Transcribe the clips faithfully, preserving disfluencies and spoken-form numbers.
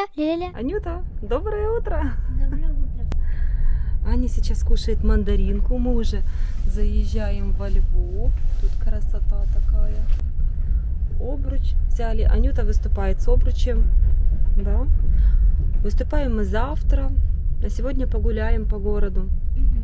Ля-ля-ля, ля-ля-ля. Анюта, доброе утро. Доброе утро. Аня сейчас кушает мандаринку. Мы уже заезжаем во Львов. Тут красота такая. Обруч взяли. Анюта выступает с обручем. Да. Выступаем мы завтра. А сегодня погуляем по городу. Угу.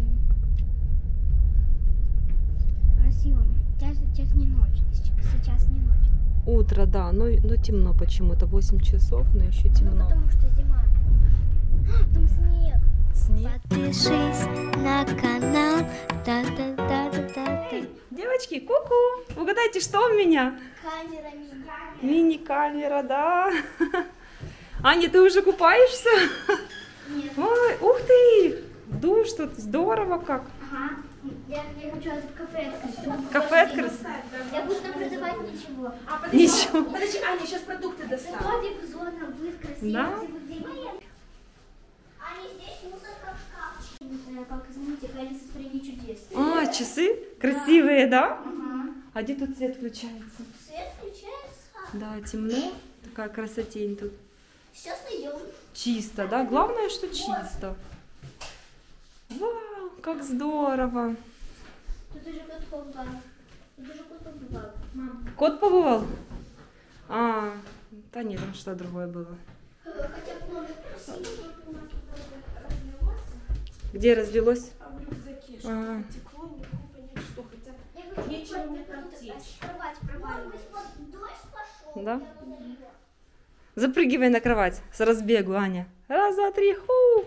Красиво. Сейчас, сейчас не ночь. Сейчас не ночь. Утро, да. Но, но темно почему-то. восемь часов, но еще темно. Ну, потому что зима. Там снег. Снег. Подпишись на канал. Та-та-та-та-та-та. Девочки, ку-ку. Угадайте, что у меня? Камера мини. Мини-камера, да. Аня, ты уже купаешься? Нет. Ой, ух ты! Душ тут, здорово как. Ага. Я, я хочу от кафе открыть. Кафе открыть? Я буду там продавать ничего. А, подожди, Ничего. подожди, Аня, сейчас продукты достану. Готовик, зона будет красиво. Да? Аня, здесь мусорка в шкафчике. Не знаю, как из мультика Алиса в стране чудес. А, часы красивые, да? Ага. А где тут свет включается? Свет включается. Да, темно. Такая красотень тут. Сейчас найдем. Чисто, да? Главное, что чисто. Вау, как здорово. Тут уже кот побывал. Тут уже кот побывал. Мам. Кот побывал? А, да нет, там что другое было. Хотя бы номер красивый, у нас разлилось. Где разлилось? А в рюкзаке что-то А. текло, не могу понять, что. Хотя Я говорю, нечего вот мне это там вот течь. кровать проваливается. Дождь пошел. Да? Запрыгивай на кровать с разбегу, Аня. Раз, два, три, ху!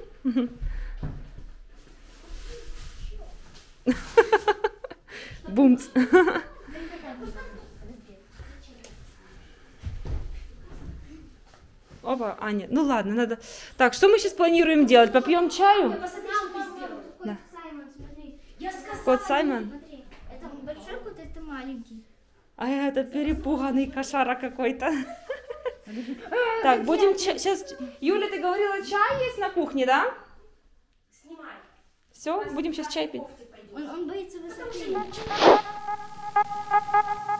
Бумц. Опа, Аня. Ну ладно, надо. Так, что мы сейчас планируем делать? Попьем чаю? посмотри, что ты сделал. Кот Да. Саймон, смотри. Я сказала. Кот Саймон? Смотри, это большой кот, это маленький. А это перепуганный кошара какой-то. Так, будем сейчас. Юля, ты говорила, чай есть на кухне, да? Снимай. Все, будем сейчас чай пить. Он, он боится высоты.